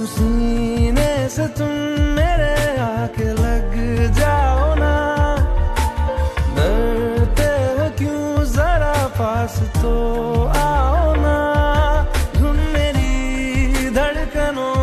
सीने से तुम मेरे आके लग जाओ ना, डरते हो क्यों जरा पास तो आओ ना, धुन मेरी धड़कनों